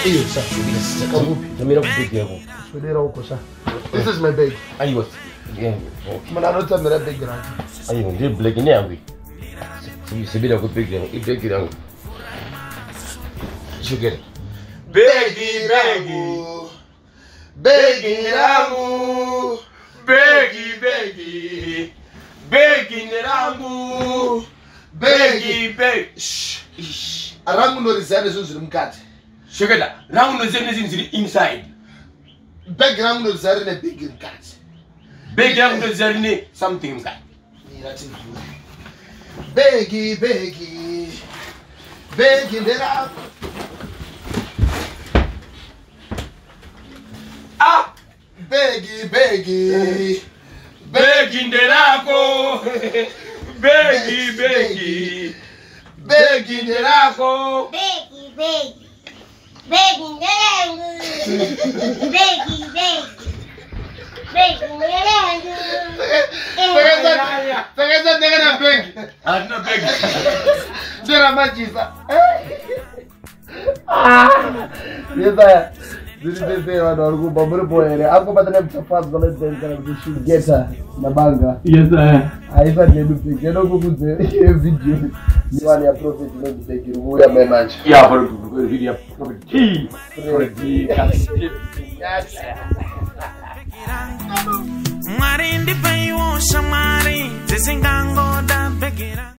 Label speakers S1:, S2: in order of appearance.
S1: Iyo sir. Sudira huko sir. This is my bag.
S2: Ayo. Yeah.
S1: Mana nota mera bag rangi.
S2: Ayo, ndio black ni yangu. Sibira kupiga yangu. Ibeki yangu. Shukera.
S1: Begi langu. Begi langu.
S2: Begi langu.
S1: Begi.
S2: Shh.
S1: Arangu no rizane zuri mukati.
S2: Shukera. Rangu no ziri inside.
S1: Begi langu no rizane ne begi mukati.
S2: Begi yangu no ziri something mukati.
S1: Begi ndera.
S2: Ah,
S1: Begi
S2: nderako. Begi nderako.
S3: Begi nderangu.
S1: Pegeza na begi.
S2: Ana begi.
S1: Ndera machisa. Yesa. Zilizeze watu walikuwa mbele boyele. Hapo badala ya mchafazi wale ndio kushigeta na banga.
S2: Yes sir.
S1: Aifa ndio pekee ndio kukuze video. Ni wale ya profit ndio kutekira huya memancha.
S2: Ya for video profit.
S4: Mwari ndi pei wo shamari, zezingango da begera.